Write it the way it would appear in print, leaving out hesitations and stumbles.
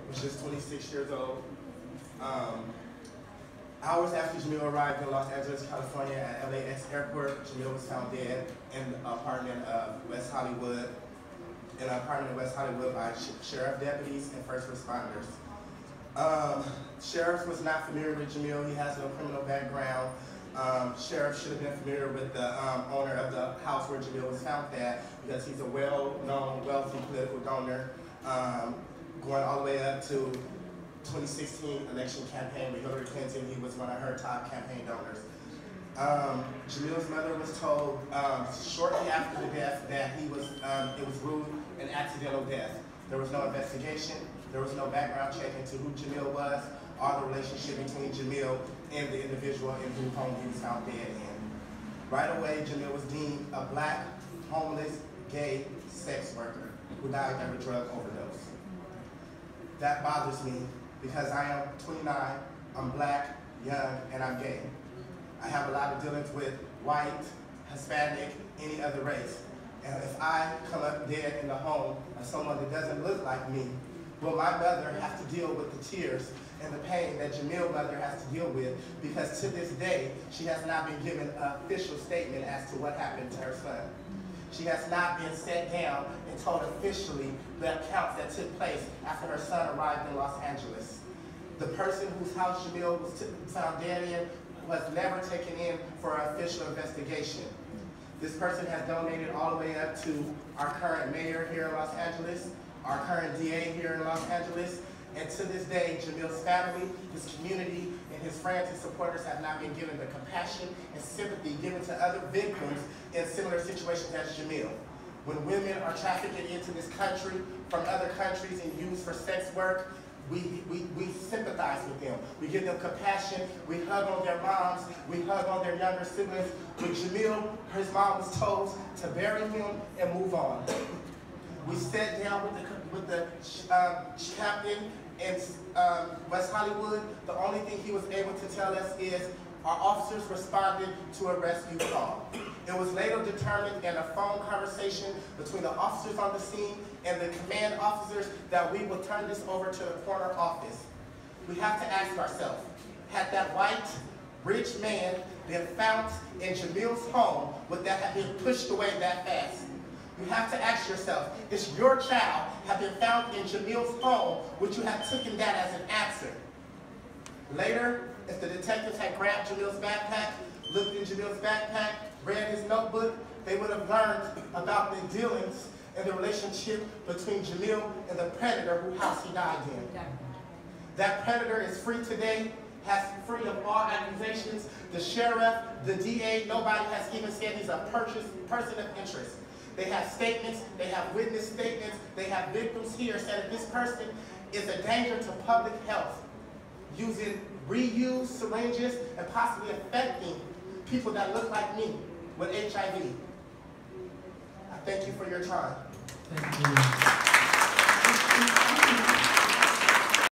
was just 26 years old. Hours after Jamil arrived in Los Angeles, California at LAX airport, Jamil was found dead in an apartment of West Hollywood, by sheriff deputies and first responders. Sheriff was not familiar with Jamil. He has no criminal background. Sheriff should have been familiar with the owner of the house where Jamil was found at, because he's a well-known, wealthy political donor, going all the way up to 2016 election campaign with Hillary Clinton. He was one of her top campaign donors. Jamil's mother was told shortly after the death that it was ruled an accidental death. There was no investigation. There was no background check into who Jamil was, or the relationship between Jamil and the individual in whose home he was found dead in. Right away, Jamil was deemed a black, homeless, gay sex worker who died of a drug overdose. That bothers me because I am 29, I'm black, young, and I'm gay. I have a lot of dealings with white, Hispanic, any other race. And if I come up dead in the home of someone that doesn't look like me, will my mother have to deal with the tears and the pain that Jamil's mother has to deal with? Because to this day, she has not been given an official statement as to what happened to her son. She has not been set down and told officially the accounts that took place after her son arrived in Los Angeles. The person whose house Jamil was found dead in was never taken in for an official investigation. This person has donated all the way up to our current mayor here in Los Angeles, our current DA here in Los Angeles, and to this day, Jamil's family, his community, and his friends and supporters have not been given the compassion and sympathy given to other victims in similar situations as Jamil. When women are trafficked into this country from other countries and used for sex work, we sympathize with them. We give them compassion. We hug on their moms. We hug on their younger siblings. With Jamil, his mom was told to bury him and move on. We sat down with the captain in West Hollywood. The only thing he was able to tell us is our officers responded to a rescue call. It was later determined in a phone conversation between the officers on the scene and the command officers that we would turn this over to the corner office. We have to ask ourselves, had that white, rich man been found in Jamil's home, would that have been pushed away that fast? You have to ask yourself, if your child had been found in Jamil's home, would you have taken that as an answer? Later, if the detectives had grabbed Jamil's backpack, looked in Jamil's backpack, read his notebook, they would have learned about the dealings and the relationship between Jamil and the predator whose house he died in. That predator is free today, has free of all accusations. The sheriff, the DA, nobody has even said he's a person of interest. They have statements, they have witness statements, they have victims here saying that this person is a danger to public health, using reused syringes and possibly affecting people that look like me with HIV. I thank you for your time. Thank you.